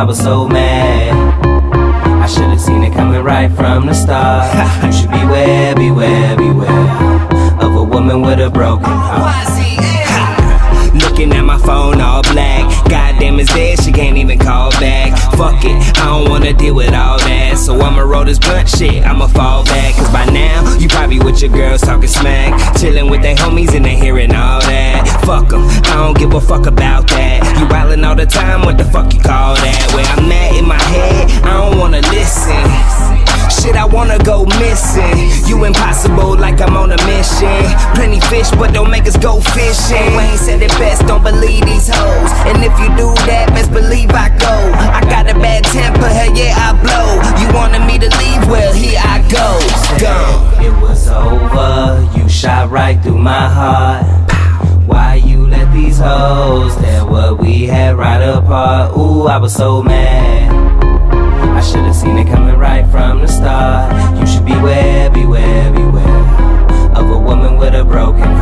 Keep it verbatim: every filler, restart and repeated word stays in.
I was so mad. I should've seen it coming right from the start. You should beware, beware, beware of a woman with a broken heart. Looking at my phone all black. Goddamn, it's dead, she can't even call back. Fuck it, I don't wanna deal with all that. So I'ma roll this blunt shit, I'ma fall back. Cause by now, you probably with your girls talking smack, chilling with their homies and they hearing all that. Fuck them, I don't give a fuck about that. You wildin' all the time, what the fuck you call that? Where I'm at in my head, I don't wanna listen. Shit, I wanna go missing. You impossible like I'm on a mission. Plenty fish, but don't make us go fishing. Wayne said it best, don't believe these hoes. And if you do that, best believe I go. I got a bad temper, hell yeah, I blow. You wanted me to leave, well, here I go. Go. It was over, you shot right through my heart. Why you let these hoes tear what we had right apart? Ooh, I was so mad. I should've seen it coming right from the start. You should beware, beware, beware of a woman with a broken